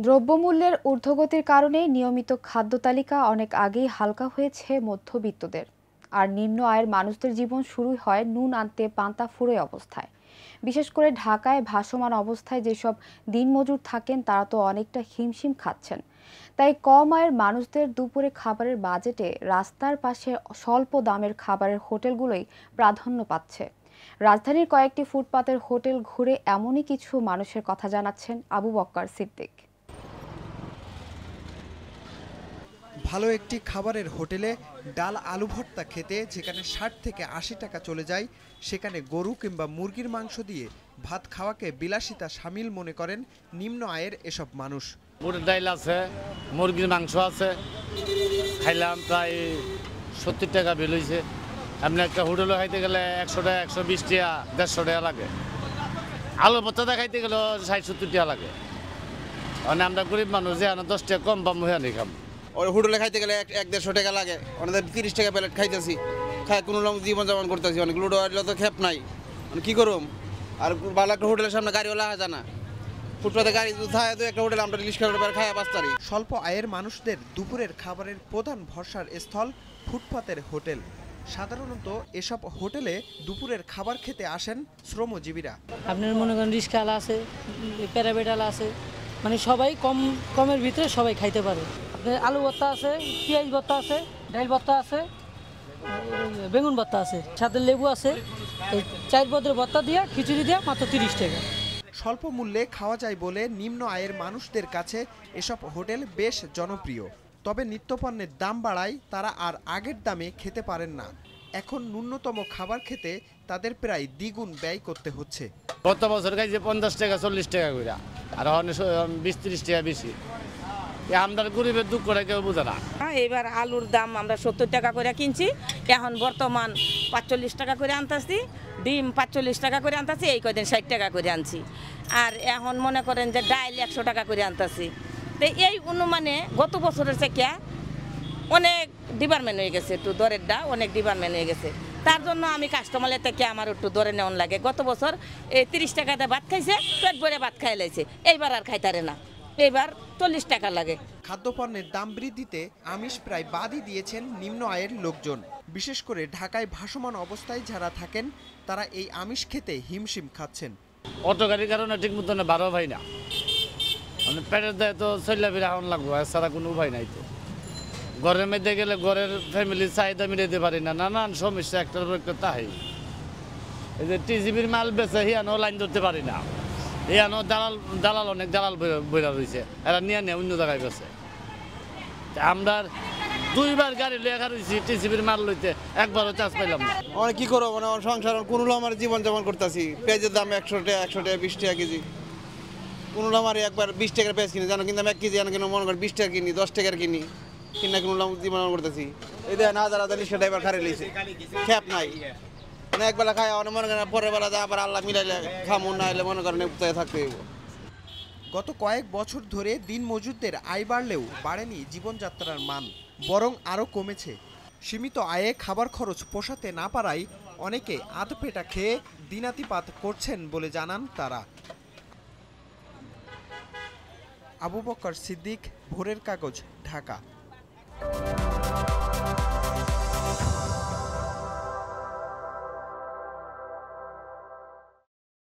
দ্রব্যমূল্যের ঊর্ধ্বগতির কারণে নিয়মিত খাদ্য তালিকা অনেক আগেই হালকা হয়েছে মধ্যবিত্তদের। আর নিম্ন আয়ের মানুষদের জীবন শুরু হয় নুন আনতে পান্তা ফুরোয় অবস্থায়। বিশেষ করে ঢাকায় ভাসমান অবস্থায় যেসব দিনমজুর থাকেন তারা তো অনেকটা হিমশিম খাচ্ছেন। তাই কম আয়ের মানুষদের দুপুরে খাবারের বাজেটে রাস্তার পাশে স্বল্প দামের খাবারের হোটেলগুলোই প্রাধান্য পাচ্ছে। রাজধানীর কয়েকটি ফুটপাতের হোটেল ঘুরে এমনই কিছু মানুষের কথা জানাচ্ছেন আবু বক্কর সিদ্দিক। ভালো একটি খাবারের হোটেলে ডাল আলু ভর্তা খেতে যেখানে ৬০ থেকে ৮০ টাকা চলে যায়, সেখানে গরু কিংবা মুরগির মাংস দিয়ে ভাত খাওয়াকে বিলাসিতা শামিল মনে করেন নিম্ন আয়ের এসব মানুষ। বুটের ডাল আছে, মুরগির মাংস আছে, খাইলাম প্রায় ৭০ টাকা বিল হয়েছে। আপনি একটা হোটেলে খাইতে গেলে ১০০ টাকা ১২০ টাকা ১৫০ টাকা লাগে। আলু ভর্তাটা খাইতে গেলে ৬০-৭০ টাকা লাগে। মানে আমরা গরিব মানুষ যে ১০ টাকা কম পাম হয়ে নেই খাম। ওই হোটেলে খাইতে গেলে ১-১৫০ টাকা লাগে, ওনাদের ৩০ টাকা প্লেট খাইতেছি, খাই কোনো রকম জীবনযাপন করতেছি। অনেক লুডো আটলে তো খেপ নাই, কী করুম। আর ভালো একটা হোটেলের সামনে গাড়িওয়ালা আসা না, ফুটপাতে গাড়ি থাকে তো একটা হোটেলে আমরা রিক্সা করে খাই বাঁচতারি। স্বল্প আয়ের মানুষদের দুপুরের খাবারের প্রধান ভরসার স্থল ফুটপাতের হোটেল। সাধারণত এসব হোটেলে দুপুরের খাবার খেতে আসেন শ্রমজীবীরা। আপনার মনে করেন রিক্সাওয়ালা আছে, প্যারাবেটালা আছে, মানে সবাই কমের ভিতরে সবাই খাইতে পারে। আপনার আলু ভর্তা আছে, পেঁয়াজ ভর্তা আছে, ডাল ভর্তা আছে, বেগুন ভর্তা আছে, সাথে লেবু আছে। এই ৪ পদের ভর্তা দিয়ে খিচুড়ি দিয়ে মাত্র ৩০ টাকা। স্বল্প মূল্যে খাওয়া যায় বলে নিম্ন আয়ের মানুষদের কাছে এসব হোটেল বেশ জনপ্রিয়। তবে নিত্যপণ্যের দাম বাড়ায় তারা আর আগের দামে খেতে পারেন না। এখন ন্যূনতম খাবার খেতে তাদের প্রায় দ্বিগুণ ব্যয় করতে হচ্ছে। গত বছর খাইছে ৫০ টাকা ৪০ টাকা করে, আর ২০-৩০ টাকা বেশি। আমরা গরিবের দুঃখ করে কেউ বুঝে না। এবার আলুর দাম আমরা ৭০ টাকা করে কিনছি, এখন বর্তমান ৪৫ টাকা করে আনতেছি। ডিম ৪৫ টাকা করে আনতেছি, এই কদিন ৬০ টাকা করে আনছি। আর এখন মনে করেন যে ডাইল ১০০ টাকা করে আনতেছি। তো এই অনুমানে গত বছরের থেকে অনেক ডিপার্টমেন্ট হয়ে গেছে, একটু দরেরটা অনেক ডিপার্টমেন্ট হয়ে গেছে। তার জন্য আমি কাস্টমারের থেকে আমার একটু দরে নেওয়ান লাগে। গত বছর এই ৩০ টাকাতে ভাত খাইছে, পেট ভরে ভাত খাই লাইছে, এইবার আর খাইতারে না, এবার ৪০ টাকা লাগে। খাদ্যপণ্যের দাম বৃদ্ধিতে আমিষ প্রায় বাদই দিয়েছেন নিম্ন আয়ের লোকজন। বিশেষ করে ঢাকায় ভাসমান অবস্থায় যারা থাকেন তারা এই আমিষ খেতে হিমশিম খাচ্ছেন। অটো গাড়ির কারণে ঠিক মতন বারো ভাই না, মানে পেটের দায় তো চল্লা ফিরে এখন লাগবো, এছাড়া কোনো উপায় নাই। তো ঘরের মধ্যে গেলে ঘরের ফ্যামিলির চাহিদা মিটাইতে পারি না, নানান সমস্যা একটার পর একটা তাই। এই যে টিজিবির মাল বেচে হিয়ানো লাইন ধরতে পারি না, হিয়ানো দালাল অনেক দালাল বইরা রয়েছে, এরা নিয়ে অন্য জায়গায় বেছে। আমরা ২বার গাড়ি লেখা রয়েছি টিজিবির মাল লইতে, একবারও চার্জ পাইলাম না। অনেক কী করবো, মানে সংসার কোনো আমার জীবনযাপন করতেছি। পেঁয়াজের দাম ১০০ টাকা ২০ টাকা কেজি। কোনো আমার একবার ২০ টাকার পেঁয়াজ কিনি জানো, কিন্তু আমি ১ কেজি আনো কিনে মনে করেন 20 টাকা কিনি, 10 টাকার কিনি, কিনা কোনো জীবন করতেছি। এই দেখেন হাজার রিক্সাটা এবার খারে লিয়েছে, খেপ নাই। মানে একবেলা খাই মনে করেন, পরের বেলা আবার আল্লাহ মিলাইলে খামো, না এলে মনে করেন থাকতে হইব। গত কয়েক বছর ধরে দিন মজুরদের আয় বাড়লেও বাড়েনি জীবনযাত্রার মান, বরং আরও কমেছে। সীমিত আয়ে খাবার খরচ পোষাতে না পারায় অনেকে আধপেটা খেয়ে দিনাতিপাত করছেন বলে জানান তারা। আবু বক্কর সিদ্দিক, ভোরের কাগজ, ঢাকা।